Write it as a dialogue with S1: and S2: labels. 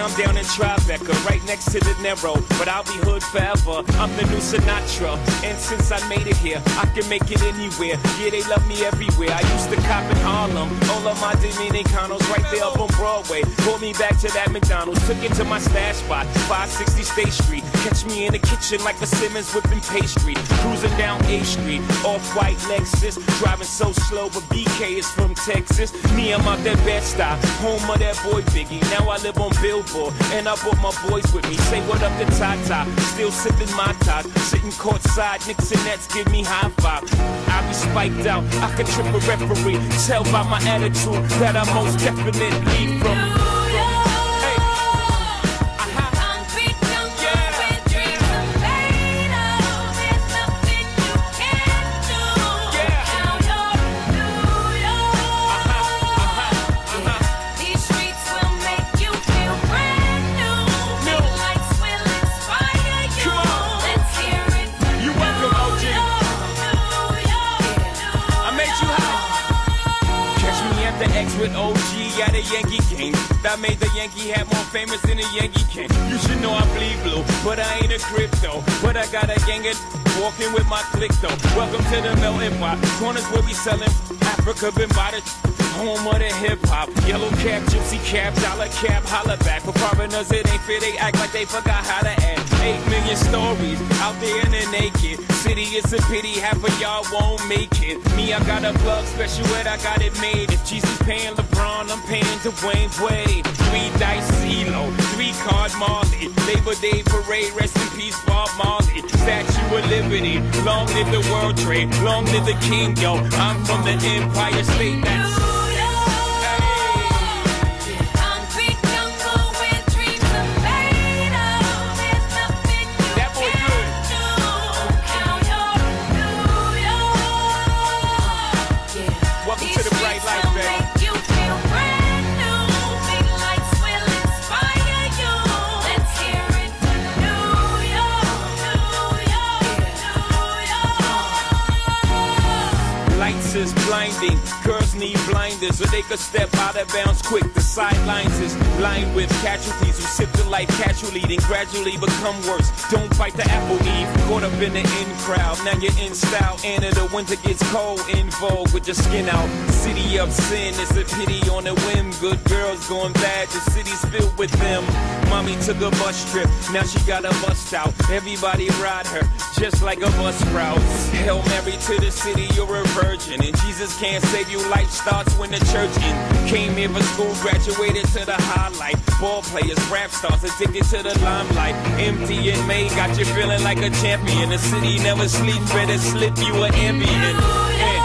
S1: I'm down in Tribeca, right next to the Narrow, but I'll be hood forever. I'm the new Sinatra, and since I made it here, I can make it anywhere. Yeah, they love me everywhere. I used to cop in Harlem, all of my Dominicanos right there up on Broadway. Pulled me back to that McDonald's, took it to my stash spot, 560 State Street. Catch me in the kitchen like a Simmons whipping pastry. Cruising down A Street, off-white Lexus, driving so slow, but BK is from Texas. Me, I'm out that Bed-Stuy, home of that boy Biggie. Now I live on Billboard, and I brought my boys with me. Say what up to Tata, still sipping my top, sitting courtside, Knicks and Nets give me high five. I be spiked out, I can trip a referee. Tell by my attitude that I most definitely from. With OG at a Yankee game that made the Yankee hat more famous than a Yankee can. You should know I bleed blue, but I ain't a crypto. But I got a gang of walking with my click though. Welcome to the melting pot. Corners where we selling Africa been by the home of the hip hop. Yellow cap, gypsy cap, dollar cap, holla back. For foreigners it ain't fair, they act like they forgot how to act. 8 million stories out there in the naked city. It's a pity half of y'all won't make it. Me, I got a plug special ed, I got it made. If Jesus paying LeBron, I'm paying Dwayne Wade. 3 dice CeeLo, 3 card Marley. Labor Day parade, rest in peace Bob Marley. Statue of Liberty, long live the World Trade, long live the King, yo. I'm from the Empire State, that's is blinding. Girls need blinders so they could step out of bounds quick. The sidelines is lined with casualties who sip the life casually, then gradually become worse. Don't bite the apple, Eve. Caught up in the in crowd, now you're in style. And in the winter gets cold, in vogue with your skin out. City of sin is a pity on a whim. Good girls going bad, the city's filled with them. Mommy took a bus trip, now she got a bust out. Everybody ride her, just like a bus route. Hail Mary to the city, you're a virgin. And Jesus can't save you, life starts when the church in. Came here for school, graduated to the highlight. Ball players, rap stars, addicted to the limelight. Empty in May, got you feeling like a champion. The city never sleeps, better slip you an ambient.